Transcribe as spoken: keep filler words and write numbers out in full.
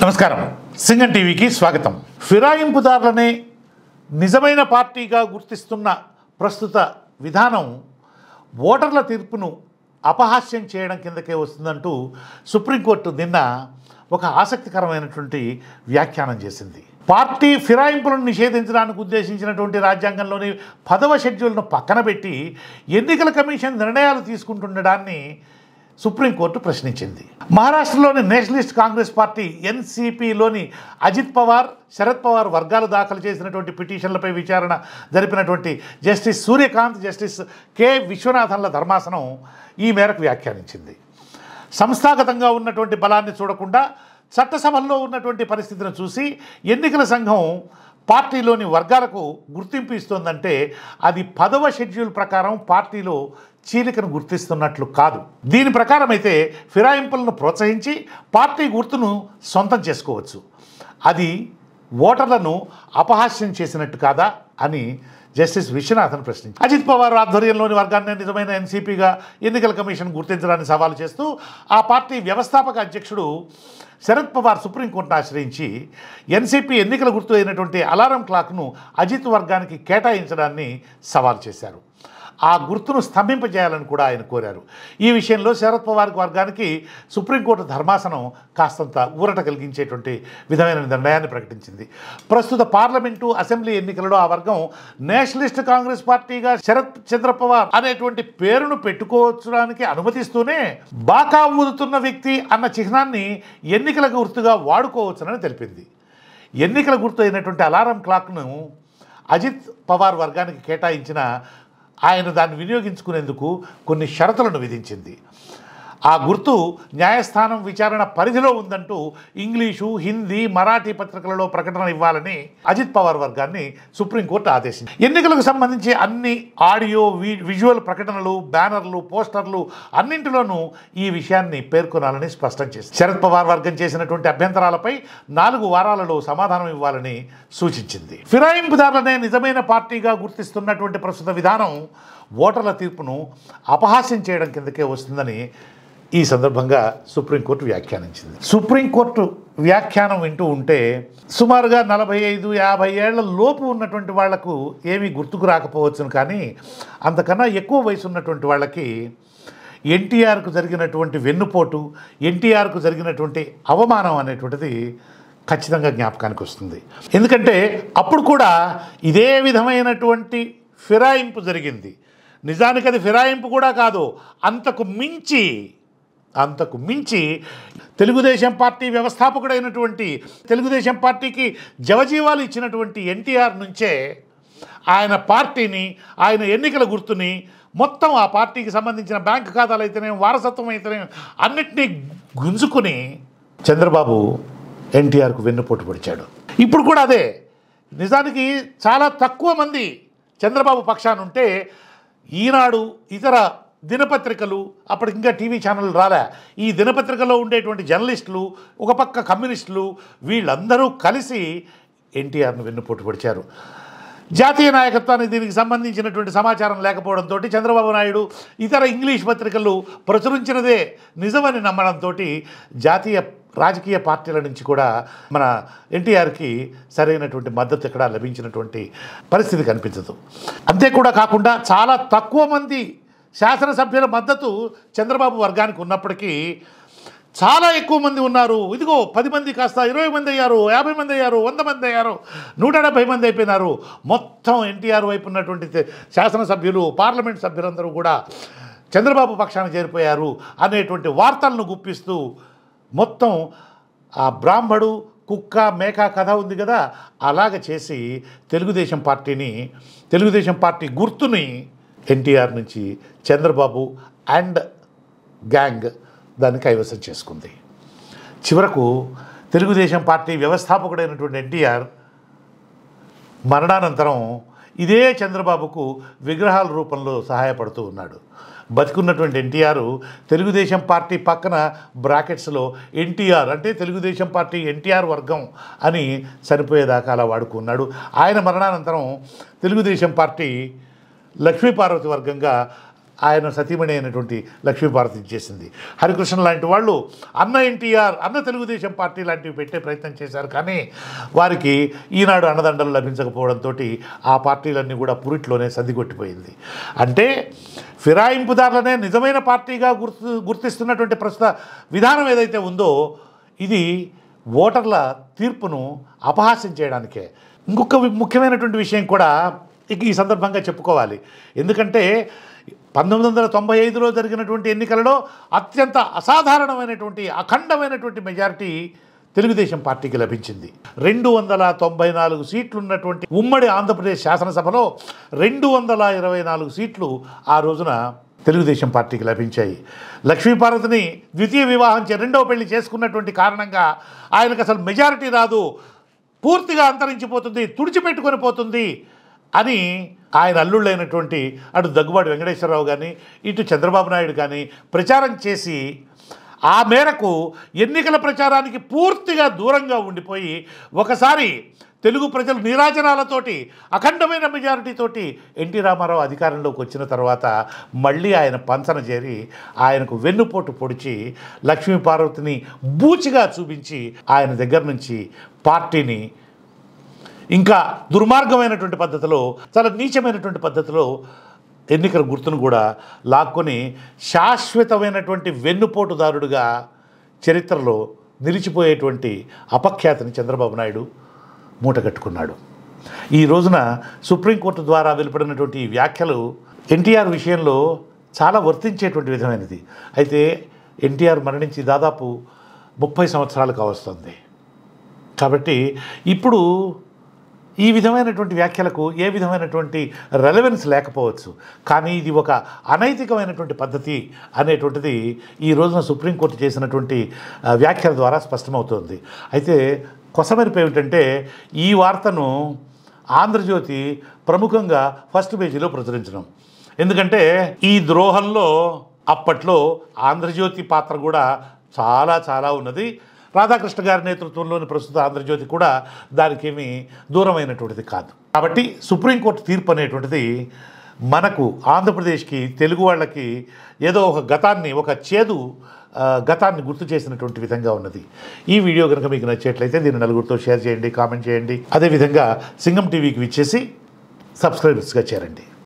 నమస్కారం సింగం టీవీకి స్వాగతం. ఫిరాయింపుదారులనే నిజమైన పార్టీగా గుర్తిస్తున్న ప్రస్తుత విధానం ఓటర్ల తీర్పును అపహాస్యం చేయడం కిందకే వస్తుందంటూ సుప్రీంకోర్టు నిన్న ఒక ఆసక్తికరమైనటువంటి వ్యాఖ్యానం చేసింది. పార్టీ ఫిరాయింపులను నిషేధించడానికి ఉద్దేశించినటువంటి రాజ్యాంగంలోని పదవ షెడ్యూల్ను పక్కన పెట్టి ఎన్నికల కమిషన్ నిర్ణయాలు తీసుకుంటుండడాన్ని సుప్రీంకోర్టు ప్రశ్నించింది. మహారాష్ట్రలోని నేషనలిస్ట్ కాంగ్రెస్ పార్టీ ఎన్సీపీలోని అజిత్ పవార్, శరద్ పవార్ వర్గాలు దాఖలు చేసినటువంటి పిటిషన్లపై విచారణ జరిపినటువంటి జస్టిస్ సూర్యకాంత్, జస్టిస్ కె విశ్వనాథన్ల ధర్మాసనం ఈ మేరకు వ్యాఖ్యానించింది. సంస్థాగతంగా ఉన్నటువంటి బలాన్ని చూడకుండా చట్టసభల్లో ఉన్నటువంటి పరిస్థితిని చూసి ఎన్నికల సంఘం పార్టీలోని వర్గాలకు గుర్తింపు ఇస్తోందంటే అది పదవ షెడ్యూల్ ప్రకారం పార్టీలో చీలికను గుర్తిస్తున్నట్లు కాదు. దీని ప్రకారం అయితే ఫిరాయింపులను ప్రోత్సహించి పార్టీ గుర్తును సొంతం చేసుకోవచ్చు. అది ఓటర్లను అపహాస్యం చేసినట్టు కాదా అని జస్టిస్ విశ్వనాథన్ ప్రశ్నించారు. అజిత్ పవార్ ఆధ్వర్యంలోని వర్గాన్ని నిజమైన ఎన్సీపీగా ఎన్నికల కమిషన్ గుర్తించడాన్ని సవాలు చేస్తూ ఆ పార్టీ వ్యవస్థాపక అధ్యక్షుడు శరద్ పవార్ సుప్రీంకోర్టును ఆశ్రయించి ఎన్సీపీ ఎన్నికల గుర్తు అయినటువంటి అలారం క్లాక్ను అజిత్ వర్గానికి కేటాయించడాన్ని సవాల్ చేశారు. ఆ గుర్తును స్తంభింపజేయాలని కూడా ఆయన కోరారు. ఈ విషయంలో శరద్ పవార్ వర్గానికి సుప్రీంకోర్టు ధర్మాసనం కాస్తంత ఊరట కలిగించేటువంటి విధమైన నిర్ణయాన్ని ప్రకటించింది. ప్రస్తుత పార్లమెంటు, అసెంబ్లీ ఎన్నికలలో ఆ వర్గం నేషనలిస్ట్ కాంగ్రెస్ పార్టీగా శరద్ చంద్ర పవార్ అనేటువంటి పేరును పెట్టుకోవడానికి అనుమతిస్తూనే బాకా ఊదుతున్న వ్యక్తి అన్న చిహ్నాన్ని ఎన్నికల గుర్తుగా వాడుకోవచ్చునని తెలిపింది. ఎన్నికల గుర్తు అయినటువంటి అలారం క్లాక్ను అజిత్ పవార్ వర్గానికి కేటాయించిన ఆయన దాన్ని వినియోగించుకునేందుకు కొన్ని షరతులను విధించింది. ఆ గుర్తు న్యాయస్థానం విచారణ పరిధిలో ఉందంటూ ఇంగ్లీషు, హిందీ, మరాఠీ పత్రికలలో ప్రకటన ఇవ్వాలని అజిత్ పవార్ వర్గాన్ని సుప్రీంకోర్టు ఆదేశించింది. ఎన్నికలకు సంబంధించి అన్ని ఆడియో, విజువల్ ప్రకటనలు, బ్యానర్లు, పోస్టర్లు అన్నింటిలోనూ ఈ విషయాన్ని పేర్కొనాలని స్పష్టం చేసింది. శరద్ పవార్ వర్గం చేసినటువంటి అభ్యంతరాలపై నాలుగు వారాలలో సమాధానం ఇవ్వాలని సూచించింది. ఫిరాయింపుదారులనే నిజమైన పార్టీగా గుర్తిస్తున్నటువంటి ప్రస్తుత విధానం ఓటర్ల తీర్పును అపహాస్యం చేయడం కిందకే వస్తుందని ఈ సందర్భంగా సుప్రీంకోర్టు వ్యాఖ్యానించింది. సుప్రీంకోర్టు వ్యాఖ్యానం వింటూ ఉంటే సుమారుగా నలభై ఐదు యాభై ఏళ్ల లోపు ఉన్నటువంటి వాళ్లకు ఏమీ గుర్తుకు రాకపోవచ్చును, కానీ అంతకన్నా ఎక్కువ వయసు ఉన్నటువంటి వాళ్ళకి ఎన్టీఆర్కు జరిగినటువంటి వెన్నుపోటు, ఎన్టీఆర్కు జరిగినటువంటి అవమానం అనేటువంటిది ఖచ్చితంగా జ్ఞాపకానికి వస్తుంది. ఎందుకంటే అప్పుడు కూడా ఇదే విధమైనటువంటి ఫిరాయింపు జరిగింది. నిజానికి అది ఫిరాయింపు కూడా కాదు, అంతకు మించి అంతకు మించి తెలుగుదేశం పార్టీ వ్యవస్థాపకుడైనటువంటి, తెలుగుదేశం పార్టీకి జవజీవాలు ఇచ్చినటువంటి ఎన్టీఆర్ నుంచే ఆయన పార్టీని, ఆయన ఎన్నికల గుర్తుని మొత్తం ఆ పార్టీకి సంబంధించిన బ్యాంకు ఖాతాలు అయితేనే, వారసత్వం అయితేనే అన్నిటినీ గుంజుకుని చంద్రబాబు ఎన్టీఆర్కు వెన్నుపోటు పొడిచాడు. ఇప్పుడు కూడా అదే. నిజానికి చాలా తక్కువ మంది చంద్రబాబు పక్షానుంటే ఈనాడు, ఇతర దినపత్రికలు, అప్పటికి ఇంకా టీవీ ఛానల్ రాలే, ఈ దినపత్రికలో ఉండేటువంటి జర్నలిస్టులు, ఒక పక్క కమ్యూనిస్టులు, వీళ్ళందరూ కలిసి ఎన్టీఆర్ను వెన్నుపోటు పొడిచారు. జాతీయ నాయకత్వానికి దీనికి సంబంధించినటువంటి సమాచారం లేకపోవడంతో చంద్రబాబు నాయుడు ఇతర ఇంగ్లీష్ పత్రికలు ప్రచురించినదే నిజమని నమ్మడంతో జాతీయ రాజకీయ పార్టీల నుంచి కూడా మన ఎన్టీఆర్కి సరైనటువంటి మద్దతు ఎక్కడా లభించినటువంటి పరిస్థితి కనిపించదు. అంతే కూడా కాకుండా చాలా తక్కువ మంది శాసనసభ్యుల మద్దతు చంద్రబాబు వర్గానికి ఉన్నప్పటికీ చాలా ఎక్కువ మంది ఉన్నారు. ఇదిగో పది మంది కాస్త ఇరవై మంది అయ్యారు, యాభై మంది అయ్యారు, వంద మంది అయ్యారు, నూట డెబ్బై మంది అయిపోయినారు. మొత్తం ఎన్టీఆర్ వైపు ఉన్నటువంటి శాసనసభ్యులు, పార్లమెంట్ సభ్యులందరూ కూడా చంద్రబాబు పక్షాన చేరిపోయారు అనేటువంటి వార్తలను గుప్పిస్తూ మొత్తం ఆ బ్రాహ్మడు, కుక్క, మేక కథ ఉంది కదా, అలాగ చేసి తెలుగుదేశం పార్టీని, తెలుగుదేశం పార్టీ గుర్తుని ఎన్టీఆర్ నుంచి చంద్రబాబు అండ్ గ్యాంగ్ దాన్ని కైవసం చేసుకుంది. చివరకు తెలుగుదేశం పార్టీ వ్యవస్థాపకుడైనటువంటి ఎన్టీఆర్ మరణానంతరం ఇదే చంద్రబాబుకు విగ్రహాల రూపంలో సహాయపడుతూ ఉన్నాడు. బతికున్నటువంటి ఎన్టీఆర్ తెలుగుదేశం పార్టీ పక్కన బ్రాకెట్స్లో ఎన్టీఆర్ అంటే తెలుగుదేశం పార్టీ ఎన్టీఆర్ వర్గం అని చనిపోయేదాకా అలా వాడుకున్నాడు. ఆయన మరణానంతరం తెలుగుదేశం పార్టీ లక్ష్మీపార్వతి వర్గంగా ఆయన సతీమణి అయినటువంటి లక్ష్మీపార్వతి ఇచ్చేసింది. హరికృష్ణ లాంటి వాళ్ళు అన్న ఎన్టీఆర్, అన్న తెలుగుదేశం పార్టీ లాంటివి పెట్టే ప్రయత్నం చేశారు. కానీ వారికి ఈనాడు అన్నదండలు లభించకపోవడంతో ఆ పార్టీలన్నీ కూడా పురిట్లోనే సర్దిగొట్టిపోయింది. అంటే ఫిరాయింపుదారులనే నిజమైన పార్టీగా గుర్తు గుర్తిస్తున్నటువంటి ప్రస్తుత విధానం ఏదైతే ఉందో ఇది ఓటర్ల తీర్పును అపహాస్యం చేయడానికే. ఇంకొక ముఖ్యమైనటువంటి విషయం కూడా ఇక ఈ సందర్భంగా చెప్పుకోవాలి. ఎందుకంటే పంతొమ్మిది వందల తొంభై ఐదులో జరిగినటువంటి ఎన్నికలలో అత్యంత అసాధారణమైనటువంటి అఖండమైనటువంటి మెజారిటీ తెలుగుదేశం పార్టీకి లభించింది. రెండు వందల తొంభై నాలుగు సీట్లు ఉన్నటువంటి ఉమ్మడి ఆంధ్రప్రదేశ్ శాసనసభలో రెండు వందల ఇరవై నాలుగు సీట్లు ఆ రోజున తెలుగుదేశం పార్టీకి లభించాయి. లక్ష్మీపార్వతిని ద్వితీయ వివాహం చే రెండవ పెళ్లి చేసుకున్నటువంటి కారణంగా ఆయనకు అసలు మెజారిటీ రాదు, పూర్తిగా అంతరించిపోతుంది, తుడిచిపెట్టుకొని పోతుంది అని ఆయన అల్లుళ్ళైనటువంటి అటు దగ్గుబాటి వెంకటేశ్వరరావు కానీ ఇటు చంద్రబాబు నాయుడు కానీ ప్రచారం చేసి ఆ మేరకు ఎన్నికల ప్రచారానికి పూర్తిగా దూరంగా ఉండిపోయి ఒకసారి తెలుగు ప్రజలు నీరాజనాలతోటి అఖండమైన మెజారిటీతోటి ఎన్టీ రామారావు అధికారంలోకి వచ్చిన తర్వాత మళ్ళీ ఆయన పంచన చేరి ఆయనకు వెన్నుపోటు పొడిచి లక్ష్మీపార్వతిని బూచిగా చూపించి ఆయన దగ్గర నుంచి పార్టీని ఇంకా దుర్మార్గమైనటువంటి పద్ధతిలో, చాలా నీచమైనటువంటి పద్ధతిలో ఎన్నికల గుర్తును కూడా లాక్కొని శాశ్వతమైనటువంటి వెన్నుపోటుదారుడుగా చరిత్రలో నిలిచిపోయేటువంటి అపఖ్యాతిని చంద్రబాబు నాయుడు మూటగట్టుకున్నాడు. ఈ రోజున సుప్రీంకోర్టు ద్వారా వెలువడినటువంటి వ్యాఖ్యలు ఎన్టీఆర్ విషయంలో చాలా వర్తించేటువంటి విధమైనది. అయితే ఎన్టీఆర్ మరణించి దాదాపు ముప్పై సంవత్సరాలు కావస్తుంది. కాబట్టి ఇప్పుడు ఈ విధమైనటువంటి వ్యాఖ్యలకు ఏ విధమైనటువంటి రెలవెన్స్ లేకపోవచ్చు. కానీ ఇది ఒక అనైతికమైనటువంటి పద్ధతి అనేటువంటిది ఈ రోజున సుప్రీంకోర్టు చేసినటువంటి వ్యాఖ్యల ద్వారా స్పష్టమవుతోంది. అయితే కొసమెరుపు ఏమిటంటే ఈ వార్తను ఆంధ్రజ్యోతి ప్రముఖంగా ఫస్ట్ పేజీలో ప్రచురించడం. ఎందుకంటే ఈ ద్రోహంలో అప్పట్లో ఆంధ్రజ్యోతి పాత్ర కూడా చాలా చాలా ఉన్నది. రాధాకృష్ణ గారి నేతృత్వంలోని ప్రస్తుత ఆంధ్రజ్యోతి కూడా దానికి ఏమీ దూరమైనటువంటిది కాదు. కాబట్టి సుప్రీంకోర్టు తీర్పు అనేటువంటిది మనకు ఆంధ్రప్రదేశ్కి, తెలుగు వాళ్ళకి ఏదో ఒక గతాన్ని, ఒక చేదు గతాన్ని గుర్తు చేసినటువంటి విధంగా ఉన్నది. ఈ వీడియో కనుక మీకు నచ్చేట్లయితే దీన్ని నలుగురితో షేర్ చేయండి, కామెంట్ చేయండి. అదేవిధంగా సింగం టీవీకి విచ్చేసి సబ్స్క్రైబర్స్గా చేరండి.